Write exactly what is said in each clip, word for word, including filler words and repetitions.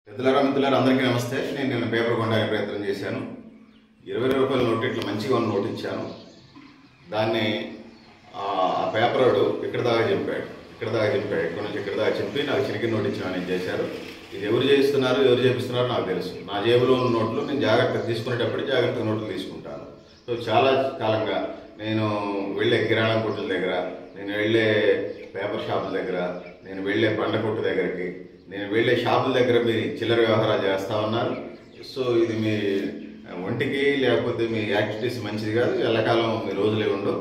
పెద్దలారా మిత్రులారా అందరికీ నమస్తే. నేను నిన్న పేపర్ కొనడానికి ప్రయత్నం చేశాను. ఇరవై రూపాయల నోట్ ఇట్లా మంచిగా ఉన్న నోట్ ఇచ్చాను. దాన్ని ఆ పేపర్ వాడు ఇక్కడ దాకా చెప్పాడు ఇక్కడ దాకా చెప్పాడు ఇక్కడ నుంచి ఇక్కడ దాకా చెప్పి నాకు చిరిగిన నోట్ ఇచ్చిన నేను చేశారు. ఇది ఎవరు చేయిస్తున్నారు ఎవరు చేపిస్తున్నారో నాకు తెలుసు. నా జేబులో ఉన్న నోట్లు నేను జాగ్రత్తగా తీసుకునేటప్పుడు జాగ్రత్తగా నోట్లు తీసుకుంటాను. సో చాలా కాలంగా నేను వెళ్ళే కిరాణా కొట్టుల దగ్గర, నేను వెళ్ళే పేపర్ షాపుల దగ్గర, నేను వెళ్ళే పండ్ల కొట్టు దగ్గరికి, నేను వెళ్ళే షాపుల దగ్గర మీరు చిల్లర వ్యవహారాలు చేస్తూ ఉన్నారు. సో ఇది మీ ఒంటికి లేకపోతే మీ యాక్టివిటీస్ మంచిది కాదు. ఎల్లకాలం మీ రోజులే ఉండవు.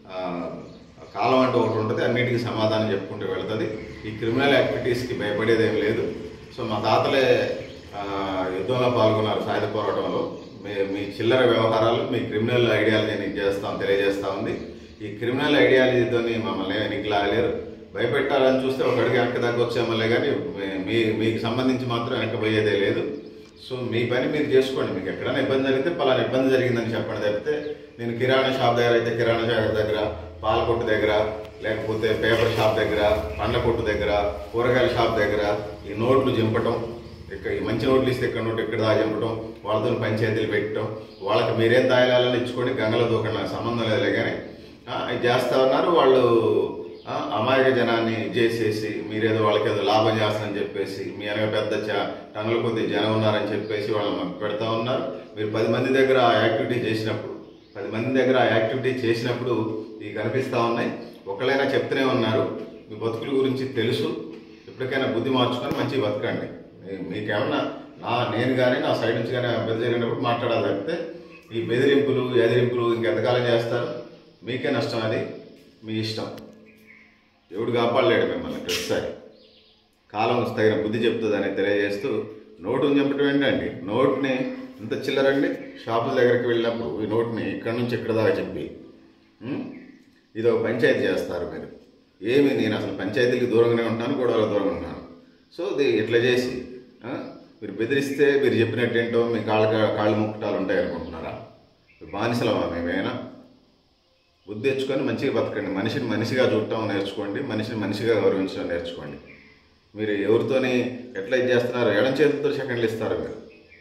కాలం అంటూ ఒకటి ఉంటుంది, అన్నిటికీ సమాధానం చెప్పుకుంటూ వెళుతుంది. ఈ క్రిమినల్ యాక్టివిటీస్కి భయపడేదేం లేదు. సో మా తాతలే యుద్ధంలో పాల్గొన్నారు, సాయుధ పోరాటంలో. మీ మీ చిల్లర వ్యవహారాలు మీ క్రిమినల్ ఐడియాలజీని చేస్తాం తెలియజేస్తూ ఉంది. ఈ క్రిమినల్ ఐడియాలజీతో మమ్మల్ని ఎన్నికలు లాగలేరు. భయపెట్టాలని చూస్తే ఒక అడుగు వెనక్కి తగ్గొచ్చామల్లే కానీ మీ మీకు సంబంధించి మాత్రం వెనక్కి పోయేదే లేదు. సో మీ పని మీరు చేసుకోండి. మీకు ఎక్కడైనా ఇబ్బంది జరిగితే పలానా ఇబ్బంది జరిగిందని చెప్పండి తప్పితే నేను కిరాణా షాప్ దగ్గర అయితే కిరాణా షాప్ దగ్గర, పాల కొట్టు దగ్గర, లేకపోతే పేపర్ షాప్ దగ్గర, పండ్ల కొట్టు దగ్గర, కూరగాయల షాప్ దగ్గర ఈ నోట్లు చింపటం, ఇక్కడ ఈ మంచి నోట్లు ఇస్తే ఇక్కడ నోటు ఇక్కడ దాకా చింపటం, వాళ్ళతో పంచాయతీలు పెట్టడం, వాళ్ళకి మీరేం దాయాలని ఇచ్చుకొని గంగలో దూకండి, నాకు సంబంధం లేదులే కానీ ఇది చేస్తూ ఉన్నారు. వాళ్ళు అమాయక జనాన్ని చేసేసి మీరేదో వాళ్ళకి ఏదో లాభం చేస్తారని చెప్పేసి మీ అనగా పెద్ద టన్నుల కొద్ది జనం ఉన్నారని చెప్పేసి వాళ్ళని పెడతా ఉన్నారు. మీరు పది మంది దగ్గర ఆ యాక్టివిటీ చేసినప్పుడు పది మంది దగ్గర ఆ యాక్టివిటీ చేసినప్పుడు ఇవి కనిపిస్తూ ఉన్నాయి. ఒకళ్ళైనా చెప్తూనే ఉన్నారు. మీ బతుకుల గురించి తెలుసు. ఎప్పటికైనా బుద్ధి మార్చుకొని మంచిగా బతకండి. మీకేమన్నా నా నేను కానీ నా సైడ్ నుంచి కానీ అభ్యర్థి జరిగినప్పుడు మాట్లాడాలి తప్పితే ఈ బెదిరింపులు ఎదిరింపులు ఇంకెంతకాలం చేస్తారు? మీకే నష్టం. అది మీ ఇష్టం. ఎవడు కాపాడలేడు మిమ్మల్ని. ప్రతిసారి కాలం తగిన బుద్ధి చెప్తుందని తెలియజేస్తూ నోటుని చెప్పటం ఏంటండి? నోట్ని ఇంత చిల్లరండి. షాపుల దగ్గరికి వెళ్ళినప్పుడు ఈ నోట్ని ఇక్కడి నుంచి ఇక్కడ దాకా చెప్పి ఇది ఒక పంచాయతీ చేస్తారు మీరు. ఏమి నేను అసలు పంచాయతీకి దూరంగానే ఉంటాను, గొడవలకు దూరంగా ఉంటాను. సో ఇది ఇట్లా చేసి మీరు బెదిరిస్తే మీరు చెప్పినట్టేంటో మీ కాళ్ళ కాళ్ళు ముక్కటాలు ఉంటాయి అనుకుంటున్నారా? బానిసలమా మేమేనా? బుద్ధి తెచ్చుకొని మంచిగా బతకండి. మనిషిని మనిషిగా చూడటం నేర్చుకోండి. మనిషిని మనిషిగా గౌరవించడం నేర్చుకోండి. మీరు ఎవరితోని ఎట్లా ఇది చేస్తున్నారు? ఎడం చేతులతో సెకండ్లు ఇస్తారు. మీరు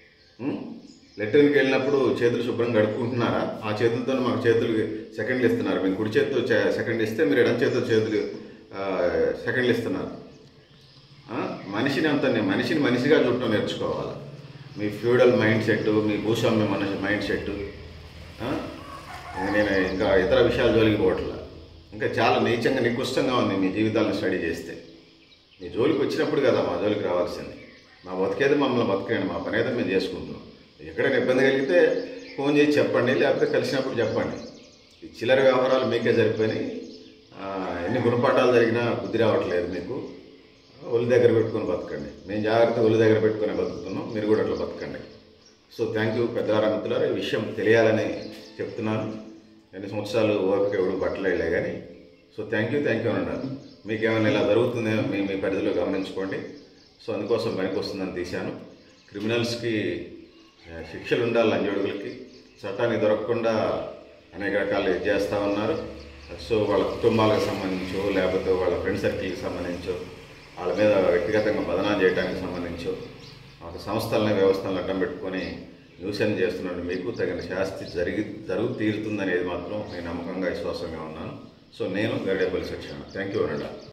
లెటర్కి వెళ్ళినప్పుడు చేతులు శుభ్రం గడుపుకుంటున్నారా? ఆ చేతులతో మాకు చేతులు సెకండ్లు ఇస్తున్నారు. మీరు కుడి చేతితో సెకండ్ ఇస్తే మీరు ఎడం చేతితో చేతులు సెకండ్లు ఇస్తున్నారు. మనిషిని అంత మనిషిని మనిషిగా చూడటం నేర్చుకోవాలి. మీ ఫ్యూడల్ మైండ్ సెట్, మీ భూస్వామ్య మనిషి మైండ్ సెట్. నేను ఇంకా ఇతర విషయాలు జోలికి పోవట్లా. ఇంకా చాలా నీచంగా నికృష్టంగా ఉంది మీ జీవితాలను స్టడీ చేస్తే. మీ జోలికి వచ్చినప్పుడు కదా మా జోలికి రావాల్సింది. మా బతికేది మమ్మల్ని బతికేయండి, మా పని అయితే మేము చేసుకుంటున్నాం. ఎక్కడైనా ఇబ్బంది కలిగితే ఫోన్ చేసి చెప్పండి, లేకపోతే కలిసినప్పుడు చెప్పండి. ఈ చిల్లర వ్యవహారాలు మీకే సరిపోయినాయి. ఎన్ని గుణపాఠాలు జరిగినా బుద్ధి రావట్లేదు మీకు. ఒళ్ళు దగ్గర పెట్టుకొని బతకండి. మేము జాగ్రత్తగా ఒళ్ళు దగ్గర పెట్టుకొని బతుకుతున్నాం, మీరు కూడా అట్లా బతకండి. సో థ్యాంక్ యూ పెద్దవారా మిత్రులారా. ఈ విషయం తెలియాలని చెప్తున్నాను. ఎన్ని సంవత్సరాలు ఓపిక ఎవడు బట్టలేలే కానీ. So thank you thank you అని అన్నారు. మీకు ఏమైనా ఇలా జరుగుతుందేమో మీ మీ పరిధిలో గమనించుకోండి. సో అందుకోసం పనికి వస్తుందని తీశాను. క్రిమినల్స్కి శిక్షలు ఉండాలి, లంజోడుగులకి. చట్టానికి దొరకకుండా అనేక రకాలు ఇది చేస్తూ ఉన్నారు. సో వాళ్ళ కుటుంబాలకు సంబంధించో లేకపోతే వాళ్ళ ఫ్రెండ్ సర్కిల్కి సంబంధించో వాళ్ళ మీద వ్యక్తిగతంగా బదనాలు చేయడానికి సంబంధించో ఒక సంస్థలని వ్యవస్థలను అడ్డం పెట్టుకొని న్యూసెన్స్ చేస్తున్నాడు. మీకు తగిన శాస్తి జరిగి జరుగు తీరుతుందనేది మాత్రం నేను నమ్మకంగా విశ్వాసంగా ఉన్నాను. సో నేను గరిడేపల్లి శిక్షణ. థ్యాంక్ యూ అనండి.